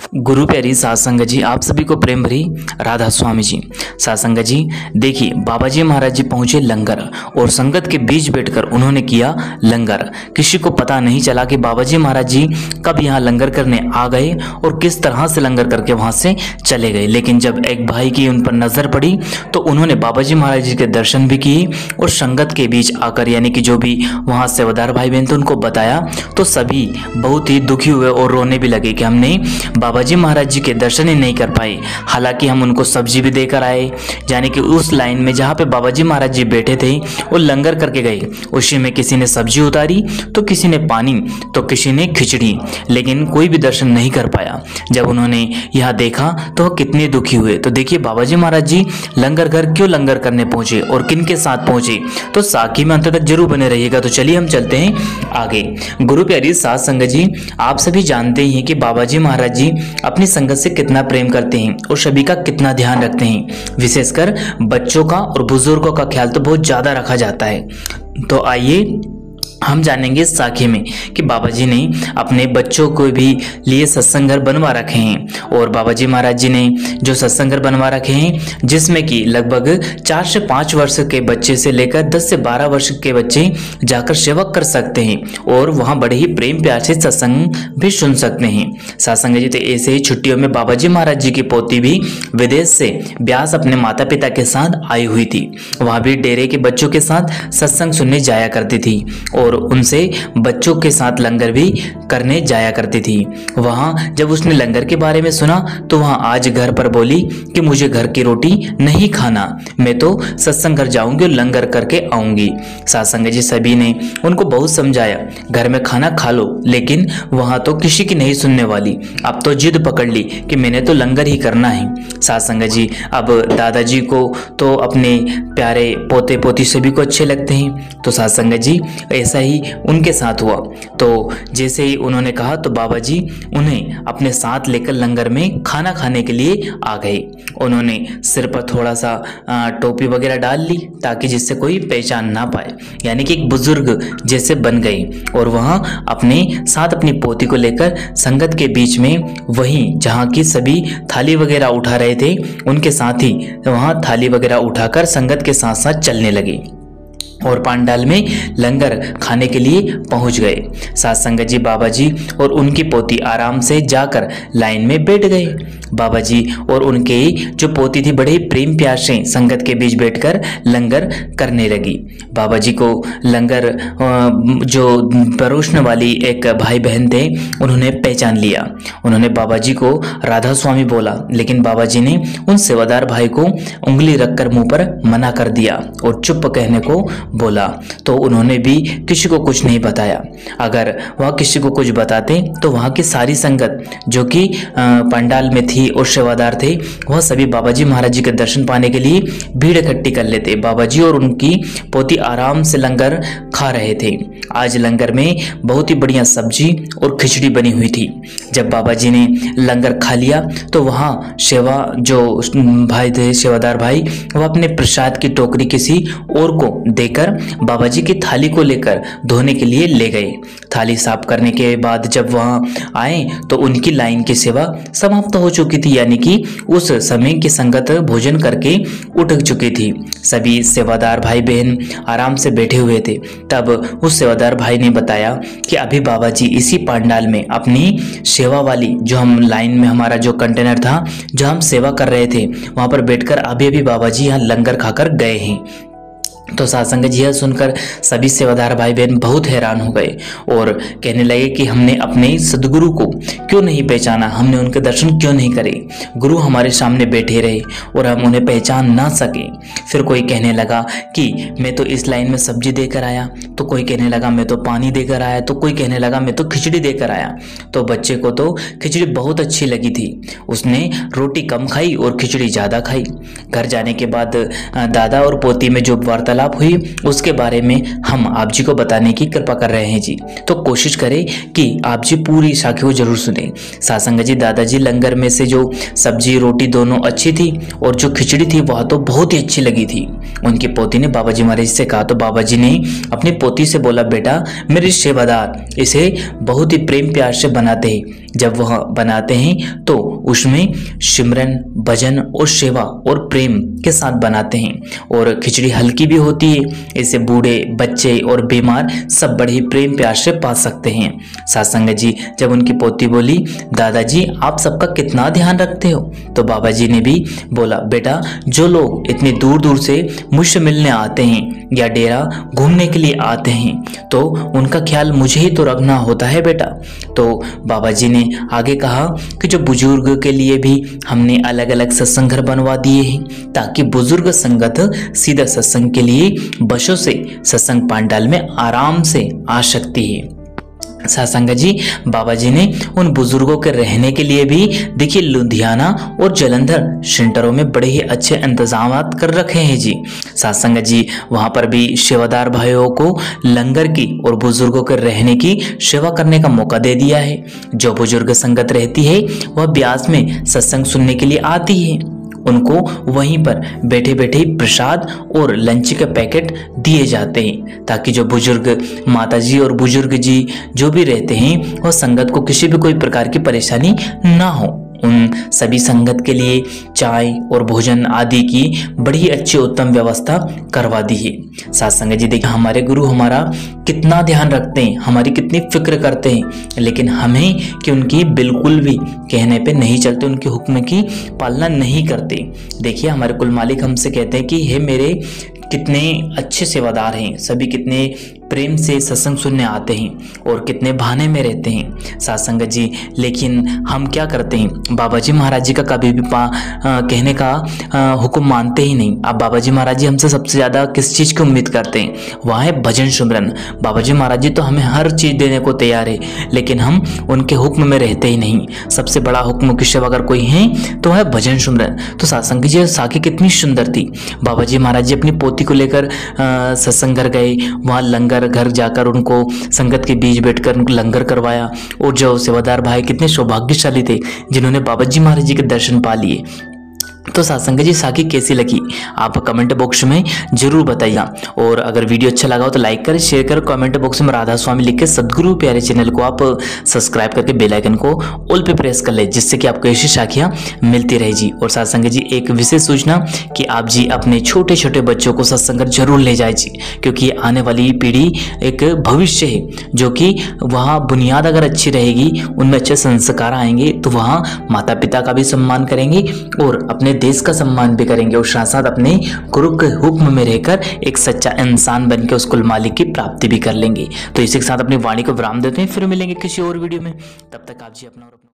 गुरु प्यारी साध संगत जी, आप सभी को प्रेम भरी राधा स्वामी जी। साध संगत जी देखिए, बाबा जी महाराज जी पहुंचे लंगर और संगत के बीच बैठकर उन्होंने किया लंगर। किसी को पता नहीं चला कि बाबा जी महाराज जी कब यहाँ लंगर करने आ गए और किस तरह से लंगर करके वहां से चले गए। लेकिन जब एक भाई की उन पर नजर पड़ी तो उन्होंने बाबा जी महाराज जी के दर्शन भी किए और संगत के बीच आकर, यानी कि जो भी वहां सेवादार भाई बहन थे, उनको बताया तो सभी बहुत ही दुखी हुए और रोने भी लगे कि हमने बाबा जी महाराज जी के दर्शन ही नहीं कर पाए। हालांकि हम उनको सब्जी भी देकर आए, यानी कि उस लाइन में जहाँ पे बाबा जी महाराज जी बैठे थे वो लंगर करके गए, उसी में किसी ने सब्जी उतारी तो किसी ने पानी तो किसी ने खिचड़ी, लेकिन कोई भी दर्शन नहीं कर पाया। जब उन्होंने यह देखा तो वो कितने दुखी हुए। तो देखिए, बाबा जी महाराज जी लंगर घर क्यों लंगर करने पहुंचे और किन के साथ पहुंचे, तो साखी में अंत तक जरूर बने रहिएगा। तो चलिए हम चलते हैं आगे। गुरु प्यारी साध संगत जी, आप सभी जानते ही हैं कि बाबा जी महाराज जी अपनी संगत से कितना प्रेम करते हैं और सभी का कितना ध्यान रखते हैं। विशेषकर बच्चों का और बुजुर्गों का ख्याल तो बहुत ज्यादा रखा जाता है। तो आइए हम जानेंगे साखी में कि बाबा जी ने अपने बच्चों को भी लिए सत्संग घर बनवा रखे हैं। और बाबा जी महाराज जी ने जो सत्संग घर बनवा रखे हैं, जिसमें कि लगभग 4 से 5 वर्ष के बच्चे से लेकर 10 से 12 वर्ष के बच्चे जाकर सेवा कर सकते हैं और वहां बड़े ही प्रेम प्यार से सत्संग भी सुन सकते हैं। सत्संग जी, तो ऐसे ही छुट्टियों में बाबा जी महाराज जी की पोती भी विदेश से ब्यास अपने माता पिता के साथ आई हुई थी। वहां भी डेरे के बच्चों के साथ सत्संग सुनने जाया करती थी और उनसे बच्चों के साथ लंगर भी करने जाया करती थी। वहां जब उसने लंगर के बारे में सुना तो वहां आज घर पर बोली कि मुझे घर की रोटी नहीं खाना, मैं तो सत्संग घर जाऊंगी और लंगर करके आऊंगी। सत्संग जी सभी ने उनको बहुत समझाया, घर में खाना खा लो, लेकिन वहां तो किसी की नहीं सुनने वाली। अब तो जिद पकड़ ली कि मैंने तो लंगर ही करना है। सत्संग जी, अब दादाजी को तो अपने प्यारे पोते पोती सभी को अच्छे लगते हैं, तो सत्संग जी ऐसा ही उनके साथ हुआ। तो जैसे ही उन्होंने कहा तो बाबा जी उन्हें अपने साथ लेकर लंगर में खाना खाने के लिए आ गए। उन्होंने सिर पर थोड़ा सा टोपी वगैरह डाल ली ताकि जिससे कोई पहचान ना पाए, यानी कि एक बुजुर्ग जैसे बन गए। और वहां अपने साथ अपनी पोती को लेकर संगत के बीच में, वहीं जहां की सभी थाली वगैरह उठा रहे थे, उनके साथ ही वहां थाली वगैरह उठाकर संगत के साथ साथ चलने लगे और पंडाल में लंगर खाने के लिए पहुंच गए। साध संगत जी, बाबा जी और उनकी पोती आराम से जाकर लाइन में बैठ गए। बाबा जी और उनके जो पोती थी बड़े प्रेम प्यार से संगत के बीच बैठकर लंगर करने लगी। बाबा जी को लंगर जो परोसने वाली एक भाई बहन थे, उन्होंने पहचान लिया। उन्होंने बाबा जी को राधा स्वामी बोला, लेकिन बाबा जी ने उन सेवादार भाई को उंगली रखकर मुंह पर मना कर दिया और चुप कहने को बोला। तो उन्होंने भी किसी को कुछ नहीं बताया। अगर वह किसी को कुछ बताते तो वहां की सारी संगत जो कि पंडाल में थी और सेवादार थे, वह सभी बाबा जी महाराज जी के दर्शन पाने के लिए भीड़ इकट्ठी कर लेते। बाबा जी और उनकी पोती आराम से लंगर खा रहे थे। आज लंगर में बहुत ही बढ़िया सब्जी और खिचड़ी बनी हुई थी। जब बाबा जी ने लंगर खा लिया तो वहां सेवा जो भाई थे, सेवादार भाई, वह अपने प्रसाद की टोकरी किसी और को देकर बाबा जी की थाली को लेकर धोने के लिए ले गए। थाली साफ करने के बाद जब वहां आए तो उनकी लाइन की सेवा समाप्त हो चुकी थी, यानी कि उस समय की संगत भोजन करके उठ चुकी थी। सभी सेवादार भाई बहन आराम से बैठे हुए थे। तब उस सेवादार भाई ने बताया कि अभी बाबा जी इसी पंडाल में अपनी सेवा वाली जो हम लाइन में हमारा जो कंटेनर था, जो हम सेवा कर रहे थे, वहां पर बैठकर अभी अभी बाबा जी यहाँ लंगर खाकर गए हैं। तो सत्संग जी यह सुनकर सभी सेवादार भाई बहन बहुत हैरान हो गए और कहने लगे कि हमने अपने सदगुरु को क्यों नहीं पहचाना, हमने उनके दर्शन क्यों नहीं करे। गुरु हमारे सामने बैठे रहे और हम उन्हें पहचान ना सके। फिर कोई कहने लगा कि मैं तो इस लाइन में सब्जी देकर आया, तो कोई कहने लगा मैं तो पानी देकर आया, तो कोई कहने लगा मैं तो खिचड़ी देकर आया। तो बच्चे को तो खिचड़ी बहुत अच्छी लगी थी, उसने रोटी कम खाई और खिचड़ी ज़्यादा खाई। घर जाने के बाद दादा और पोती में जो वार्तालाप हुई उसके बारे में हम आप जी को बताने की कृपा कर रहे हैं जी। तो कोशिश करें कि आप जी पूरी साखी को जरूर सुने। सत्संग जी, दादाजी लंगर में से जो सब्जी रोटी दोनों अच्छी थी और जो खिचड़ी थी वह तो बहुत ही अच्छी लगी थी। उनकी पोती ने बाबा जी महाराज से कहा। तो बाबा जी ने अपनी पोती से बोला, बेटा मेरे सेवादार इसे बहुत ही प्रेम प्यार से बनाते हैं। जब वह बनाते हैं तो उसमें सिमरन, भजन और सेवा और प्रेम के साथ बनाते हैं। और खिचड़ी हल्की भी होती है, इसे बूढ़े, बच्चे और बीमार सब बड़े ही प्रेम प्यार से पा सकते हैं। सासंग जी जब उनकी पोती बोली, दादाजी आप सबका कितना ध्यान रखते हो? तो बाबा जी ने भी बोला, बेटा जो लोग इतनी दूर दूर से मुझसे मिलने आते हैं या डेरा घूमने के लिए आते हैं तो उनका ख्याल मुझे ही तो रखना होता है बेटा। तो बाबा जी ने आगे कहा कि जो बुजुर्ग के लिए भी हमने अलग अलग सत्संग घर बनवा दिए हैं ताकि बुजुर्ग संगत सीधा सत्संग के लिए बसों से सत्संग पांडाल में आराम से आ सकती है। सासंग जी बाबा जी ने उन बुजुर्गों के रहने के लिए भी देखिए लुधियाना और जलंधर सेंटरों में बड़े ही अच्छे इंतजाम कर रखे हैं जी। सासंग जी वहां पर भी सेवादार भाइयों को लंगर की और बुजुर्गों के रहने की सेवा करने का मौका दे दिया है। जो बुजुर्ग संगत रहती है वह ब्यास में सत्संग सुनने के लिए आती है, उनको वहीं पर बैठे बैठे प्रसाद और लंच के पैकेट दिए जाते हैं ताकि जो बुजुर्ग माताजी और बुजुर्ग जी जो भी रहते हैं वह संगत को किसी भी कोई प्रकार की परेशानी ना हो। उन सभी संगत के लिए चाय और भोजन आदि की बड़ी अच्छी उत्तम व्यवस्था करवा दी है। सासंग जी देखिए हमारे गुरु हमारा कितना ध्यान रखते हैं, हमारी कितनी फिक्र करते हैं, लेकिन हमें कि उनकी बिल्कुल भी कहने पे नहीं चलते, उनके हुक्म की पालना नहीं करते। देखिए हमारे कुल मालिक हमसे कहते हैं कि हे मेरे कितने अच्छे सेवादार हैं, सभी कितने प्रेम से सत्संग सुनने आते हैं और कितने बहाने में रहते हैं सासंग जी। लेकिन हम क्या करते हैं, बाबा जी महाराज जी का कभी भी कहने का हुक्म मानते ही नहीं। अब बाबा जी महाराज जी हमसे सबसे ज़्यादा किस चीज़ की उम्मीद करते हैं, वह है भजन सिमरन। बाबा जी महाराज जी तो हमें हर चीज़ देने को तैयार है, लेकिन हम उनके हुक्म में रहते ही नहीं। सबसे बड़ा हुक्म की सेवा अगर कोई है तो है भजन सिमरन। तो सासंग जी साखी कितनी सुंदर थी। बाबा जी महाराज जी अपनी पोती को लेकर सत्संग घर गए, वहाँ लंगर घर जाकर उनको संगत के बीच बैठकर उनको लंगर करवाया। और जो सेवादार भाई कितने सौभाग्यशाली थे जिन्होंने बाबा जी महाराज जी के दर्शन पा लिए। तो सासंग जी साखी कैसी लगी आप कमेंट बॉक्स में जरूर बताइएगा। और अगर वीडियो अच्छा लगा हो तो लाइक करें, शेयर करें, कमेंट बॉक्स में राधा स्वामी लिख के सदगुरु प्यारे चैनल को आप सब्सक्राइब करके बेल आइकन को ऑल पे प्रेस कर ले, जिससे कि आपको ऐसी साखियां मिलती रहे जी। और सासंग जी एक विशेष सूचना कि आप जी अपने छोटे छोटे बच्चों को सत्संग जरूर ले जाए जी, क्योंकि आने वाली पीढ़ी एक भविष्य है जो कि वहाँ बुनियाद अगर अच्छी रहेगी, उनमें अच्छे संस्कार आएंगे तो वहाँ माता पिता का भी सम्मान करेंगे और अपने देश का सम्मान भी करेंगे और साथ साथ अपने गुरु के हुक्म में रहकर एक सच्चा इंसान बनकर उस कुल मालिक की प्राप्ति भी कर लेंगे। तो इसी के साथ अपनी वाणी को विराम देते हैं, फिर मिलेंगे किसी और वीडियो में। तब तक आप जी अपना